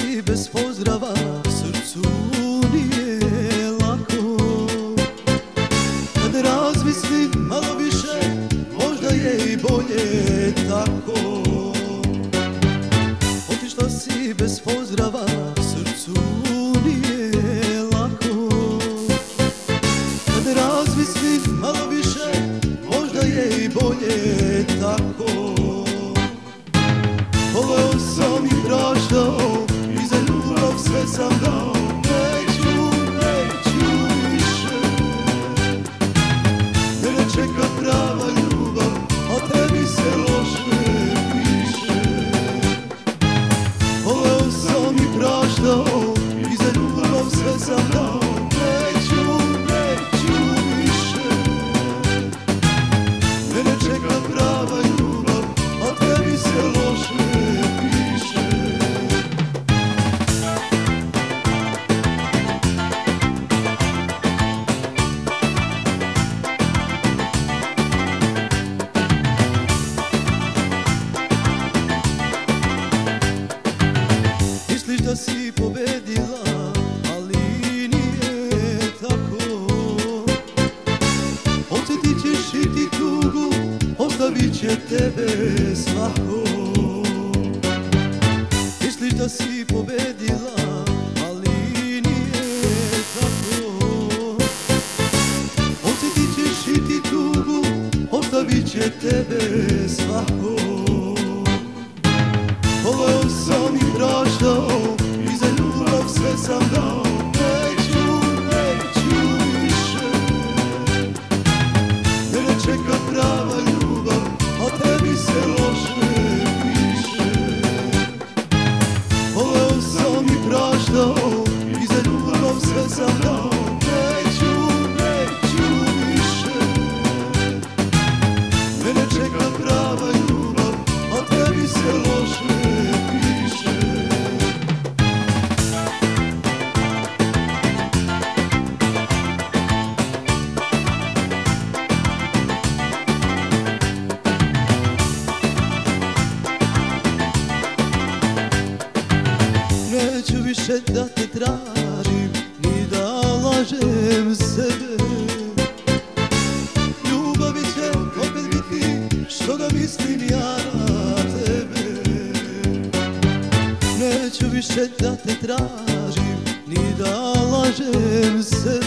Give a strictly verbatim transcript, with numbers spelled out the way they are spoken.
si bez pozdrava, srcu nije lako. Kad razmislim malo više, možda je i bolje tako. Otišla si bez pozdrava, srcu nije lako. Kad razmislim malo više, možda je i bolje tako. Voleo sam i praštao, i za ljubav sve sam dao. Neću, neću više. Mene čeka prava ljubav, a tebi se loše piše. Voleo sam i praštao, i za ljubav sve sam dao. Neću, neću više. Mene čeka prava ljubav, a tebi se loše piše. Misliš da si pobedila, ali nije tako. Osjetit ćeš i ti tugu, ostavit će tebe svako. Misliš da si pobedila, ali nije tako. Osjetit ćeš i ti tugu, ostavit će tebe svako. Voleo sam i praštao, i za ljubav sve sam dao. Neću, neću više. Mene čeka prava ljubav, a tebi se loše piše. Voleo sam i praštao, i za ljubav sve sam dao. Neću, neću više. Mene čeka prava ljubav, a tebi se loše piše. Neću više da te tražim, ni da lažem sebe. Ljubavi će opet biti što da mislim ja na tebe. Neću više da te tražim, ni da lažem sebe.